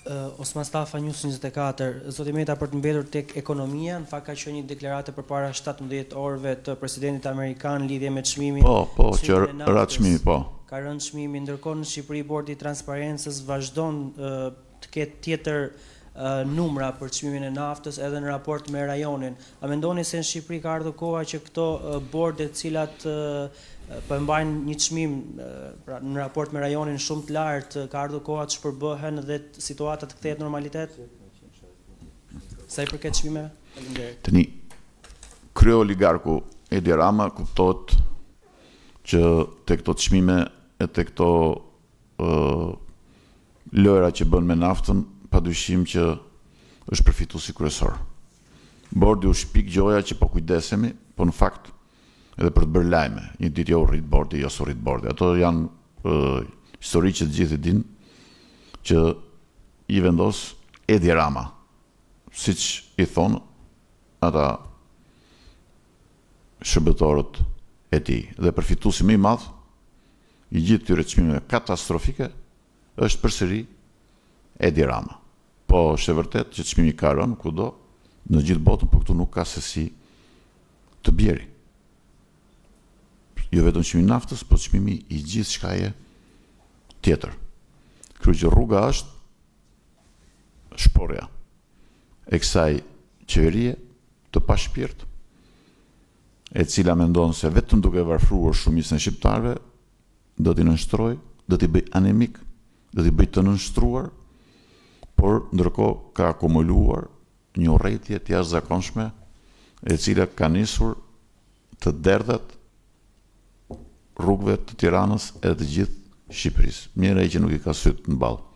Osman Stafa, News 24, zoti Meta, për të mbetur tek ekonomia, në fakt ka qenë një deklarate përpara 17 orëve të presidentit amerikan lidhje me çmimin. Që ra çmimi, Ka rënë çmimi, ndërkohë në Shqipëri Bordi i Transparencës vazhdon të ketë tjetër numra për çmimin e naftës edhe në raport me rajonin. A mendoni se në Shqipëri ka ardhur koha që këto borde të cilat po mbajnë një çmim pra në raport me rajonin shumë të lartë, ka ardhur koha të shpërbëhen dhe situata të kthehet në normalitet? Sa i përket çmimeve? Faleminderit. Tani kryeoligarku Edi Rama kuptohet që tek këto çmime e tek këto lojra që bën me naftën, padyshim që është përfituesi kryesor. Bordi u shpik gjoja që po kujdesemi, po në fakt edhe për të bërë lajme. Një ditë jo rrit bordi, jo s'u rrit bordi. Ato janë histori që të gjithë dinë që i vendos Edi Rama, siç i thonë ata shërbëtorët e tij. Dhe përfituesi më i madh i gjithë këtyre çmimeve katastrofike është përsëri Edi Rama. Po është e vërtet që çmimi ka rënë kudo në gjithë botën, por këtu nuk ka se si të bjeri. Jo vetëm çmimi i naftës, por çmimi i gjithë shkaje tjetër. Kështu që rruga është shporja e kësaj qeverie të pashpirt, e cila mendon se vetëm duke varfruar shumicën e shqiptarëve do t'i nënshtrojë, do t'i bëj anemik, do t'i bëj të nënshtruar, por ndërkohë ka akumuluar një urrëtie të jashtëzakonshme e cila ka nisur të derdhet rrugëve të Tiranës edhe të gjithë Shqipërisë. Mirë që nuk i ka syt në ballë.